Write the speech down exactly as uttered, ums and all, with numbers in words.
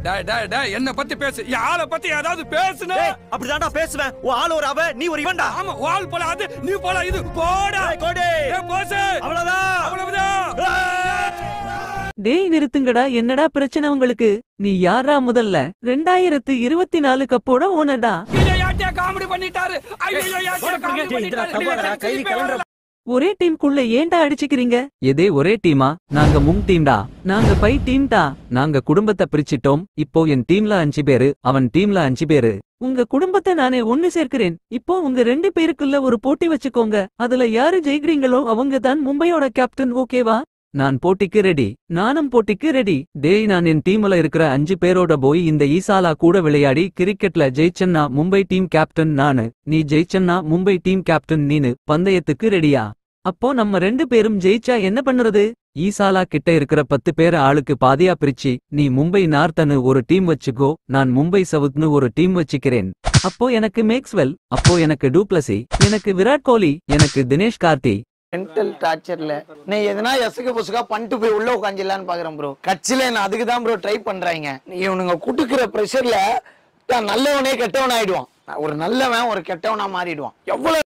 டேய் டேய் டேய் என்ன பத்தி பேசு. யார பத்தி ஏதாவது பேசுனே. அப்படிதான்டா பேசுவேன். உன் ஆள் ஒரு அவ, நீ ஒரு இவன்டா. ஆமா, வால் போல அது, நீ போல இது. போடா. டேய் கோடி. டேய் போசே. அவ்வளவுதான். அவ்வளவுதான். டேய் நிறுத்துங்கடா, என்னடா பிரச்சனை உங்களுக்கு? நீ யாரா முதல்ல? ரெண்டாயிரத்து இருபத்தி நாலு கப்போட ஓனடா. இத யாட்டியா காமெடி பண்ணிட்டாரு. ஐயோ யாட்டியா காமெடி பண்ணிட்டாரு. ஒரே டீமுக்குள்ள ஏன்டா அடிச்சுக்கிறீங்க? எதே ஒரே டீமா? நாங்க முங் டீம்டா. நாங்க பை டீம்டா. நாங்க குடும்பத்தை பிரிச்சிட்டோம். இப்போ என் டீம்ல அஞ்சு பேரு, அவன் டீம்ல அஞ்சு பேரு. உங்க குடும்பத்தை நானே ஒண்ணு சேர்க்கிறேன். இப்போ உங்க ரெண்டு பேருக்குள்ள ஒரு போட்டி வச்சுக்கோங்க. அதுல யாரு ஜெயிக்கிறீங்களோ அவங்க தான் மும்பையோட கேப்டன். ஓகேவா? நான் போட்டிக்கு ரெடி. நானும் போட்டிக்கு ரெடி. டேய், நான் என் டீம்ல இருக்கிற அஞ்சு பேரோட போய் இந்த ஈசாலா கூட விளையாடி கிரிக்கெட்ல ஜெயிச்சன்னா மும்பை டீம் கேப்டன் நானு, நீ ஜெயிச்சன்னா மும்பை டீம் கேப்டன் நீனு. பந்தயத்துக்கு ரெடியா? அப்போ நம்ம ரெண்டு பேரும் ஜெயிச்சா என்ன பண்ணுறது? ஈசாலா கிட்ட இருக்கிற பத்து பேரை ஆளுக்கு பாதியா பிரிச்சு நீ மும்பை நார்த்தனு ஒரு டீம் வச்சுக்கோ, நான் மும்பை சவுத்னு ஒரு டீம் வச்சுக்கிறேன். அப்போ எனக்கு மேக்ஸ்வெல், அப்போ எனக்கு டூப்ளசி, எனக்கு விராட் கோலி, எனக்கு தினேஷ் கார்த்தி. மென்டல் டார்ச்சர்ல நீ எதனா எசுக்க பொசுக்கா பண்ணிட்டு போய் உள்ள உட்காந்துலான்னு பாக்குறேன் ப்ரோ. கட்சியில நான் அதுக்கு தான் ப்ரோ ட்ரை பண்றாங்க. இவனுங்க குடுக்கிற ப்ரெஷர்ல நல்லவனே கெட்டவன் ஆயிடுவான். ஒரு நல்லவன் ஒரு கெட்டவனா மாறிடுவான். எவ்வளவு